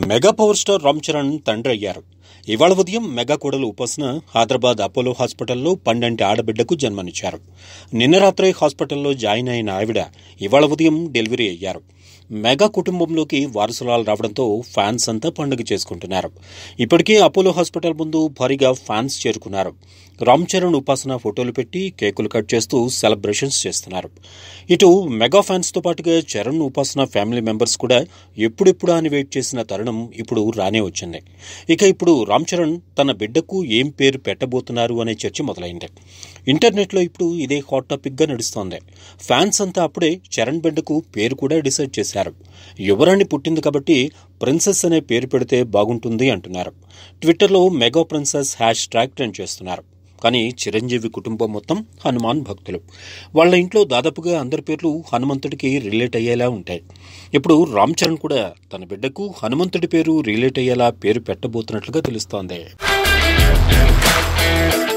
Mega power star Ram Charan తండ్రి అయ్యారు. ఇవాళ ఉదయం మెగా కోడలు ఉపాసన హైదరాబాద్ అపోలో హాస్పిటల్లో పండంటి ఆడబిడ్డకు జన్మనిచ్చారు. నిన్న రాత్రి హాస్పిటల్లో జాయిన్ అయిన ఆవిడ ఇవాళ ఉదయం డెలివరీ అయ్యారు. మెగా కుటుంబంలోకి వారసురాలు రావడంతో ఫ్యాన్స్ అంతా పండుగ చేసుకుంటున్నారు. ఇప్పటికే అపోలో హాస్పిటల్ ముందు భారీగా ఫ్యాన్స్ చేరుకున్నారు. రామ్ చరణ్ ఉపాసన ఫోటోలు పెట్టి కేకులు కట్ చేస్తూ సెలబ్రేషన్స్ చేస్తున్నారు. ఇటు మెగా ఫ్యాన్స్ తో పాటుగా చరణ్ ఉపాసన ఫ్యామిలీ మెంబర్స్ కూడా ఎప్పుడెప్పుడా అని వెయిట్ చేసిన తరుణం ఇప్పుడు రానే వచ్చింది. ఇక ఇప్పుడు రామ్ చరణ్ తన బిడ్డకు ఏం పేరు పెట్టబోతున్నారు అనే చర్చ మొదలైంది. ఇంటర్నెట్లో ఇప్పుడు ఇదే హాట్ టాపిక్ గా నడుస్తోంది. ఫ్యాన్స్ అంతా అప్పుడే చరణ్ బిడ్డకు పేరు కూడా డిసైడ్ చేశారు. యువరాణి పుట్టింది కాబట్టి ప్రిన్సెస్ అనే పేరు పెడితే బాగుంటుంది అంటున్నారు. ట్విట్టర్లో mega princess hashtag trend చేస్తున్నారు. కానీ చిరంజీవి కుటుంబం మొత్తం హనుమాన్ భక్తులు. వాళ్ల ఇంట్లో దాదాపుగా అందరి పేర్లు హనుమంతుడికి రిలేట్ అయ్యేలా ఉంటాయి. ఇప్పుడు రామ్ చరణ్ కూడా తన బిడ్డకు హనుమంతుడి పేరు రిలేట్ అయ్యేలా పేరు పెట్టబోతున్నట్లుగా తెలుస్తోంది.